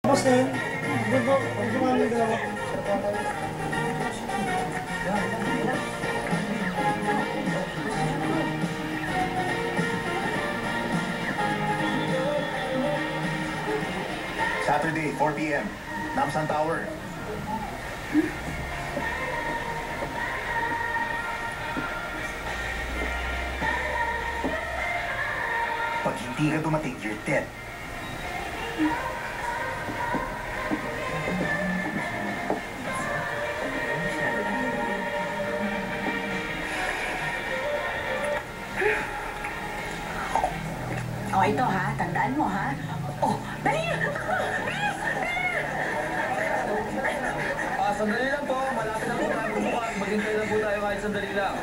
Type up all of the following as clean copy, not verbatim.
Tapos na yun. Magdumami na ako. Saturday, 4 p.m. Namsan Tower. Pag hindi ka dumating, you're dead. O, ito ha. Tandaan mo ha. Oh, dali! Sandali lang po. Malapit na po tayo bumukas. Maghintay lang po tayo kahit sandali lang.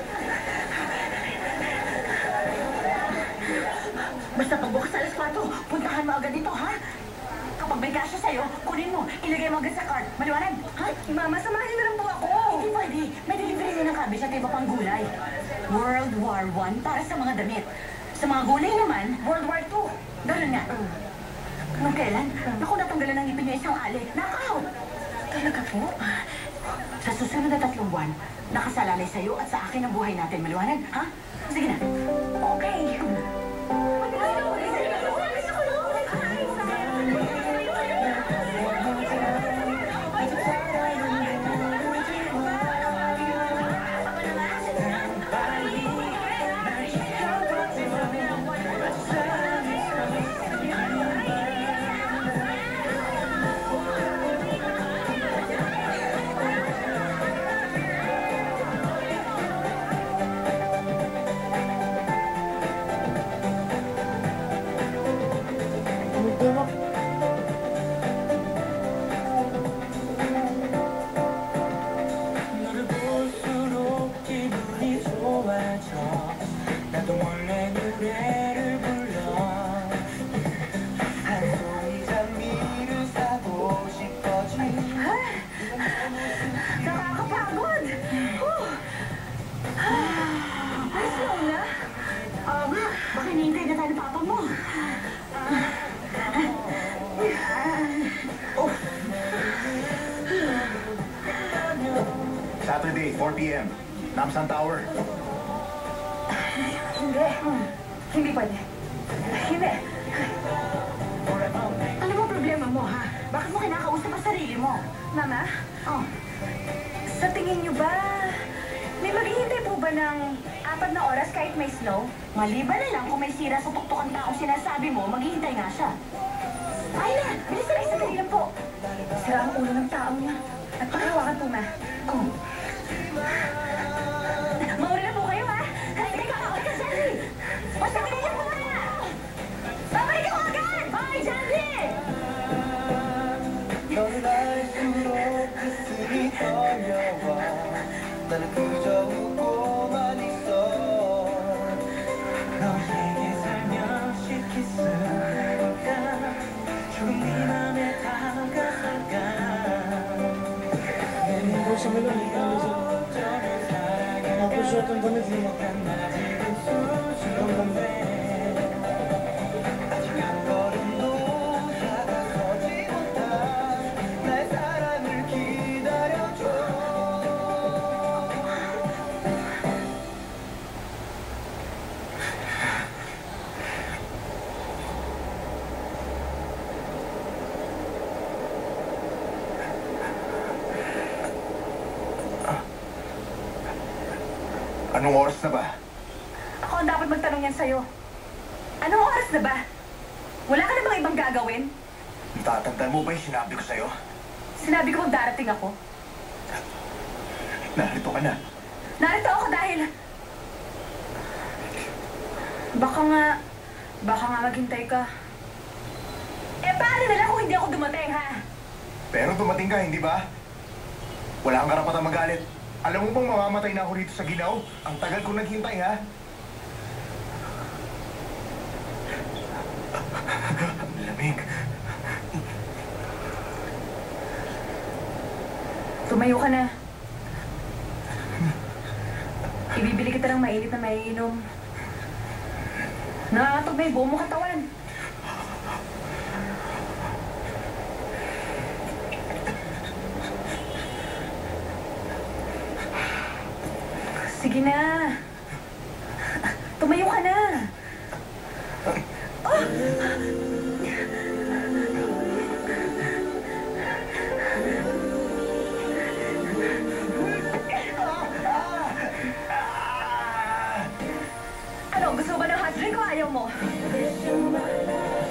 Basta pagbukas alas 4, puntahan mo agad dito, ha? Kapag may kasya sa'yo, kunin mo. Ilagay mo agad sa cart. Maliwanag, ha? Mama, samahan niyo na lang po ako. Hindi pwede. May delivery din ng cabbage at iba pang gulay. World War I para sa mga damit. Sa mga gulay naman, World War II. Ganun nga. Nung kailan? Naku, natanggalan ng ngipin niyo isang ali. Knockout! Talaga po? Sa susunod na 3 buwan, nakasalalay sa'yo at sa akin ang buhay natin. Maliwanag, ha? Sige na. Okay. 너를 볼수록 기분이 좋아져 나도 몰래 노래를 불러 한 송이 장미를 사고 싶어지 Nakakapagod! Ayos lang na? Baka hinihintay na tayo ng papa mo. Saturday, 4 p.m. Namsan Tower. Hindi. Hindi pwede. Hindi. Ano ba problema mo, ha? Bakit mo kinakausap ang sarili mo? Mama, Oh. sa tingin niyo ba, may maghihintay po ba ng 4 na oras kahit may snow? Maliban na lang kung may sira sa tuktok ang taong sinasabi mo, maghihintay nga siya. Ay na! Bilis na lang, sandali lang po. Sira ang ulo ng taong niya. At pakihawakan po, ma. Oh. Mauli na po kayo, ha? Hindi ka kakot ka, Sandy! Basta pinigyan mo na! Babalik ako agad! Bye, Sandy! 너를 알수록 가슴이 떨려와 나는 그저 웃고만 있어 너에게 살며시 키스해볼까 조금 네 맘에 다가갈까 Hindi sa melon. Tapos short ang damit mo. Ang ganda. 아직 한 걸음도 다가서지 못한 나의 사랑을 기다려줘 Anong oras na ba? Ako ang dapat magtanong yan sa'yo. Anong oras na ba? Wala ka na bang ibang gagawin? Natatandaan mo ba yung sinabi ko sa'yo? Sinabi ko darating ako. Narito ka na. Narito ako dahil... Baka nga maghintay ka. Eh, paano na lang kung hindi ako dumating, ha? Pero dumating ka, hindi ba? Wala kang karapatang magalit. Alam mo bang mamamatay na ako rito sa Ginaw? Ang tagal ko naghintay, ha? Ang lamig. Tumayo ka na. Ibibili kita ng mainit na maiinom. Nakakatog na yung buong mong katawan. Sige na. Tumayo ka na. Ano, gusto mo ba ng hot drink o ayaw mo?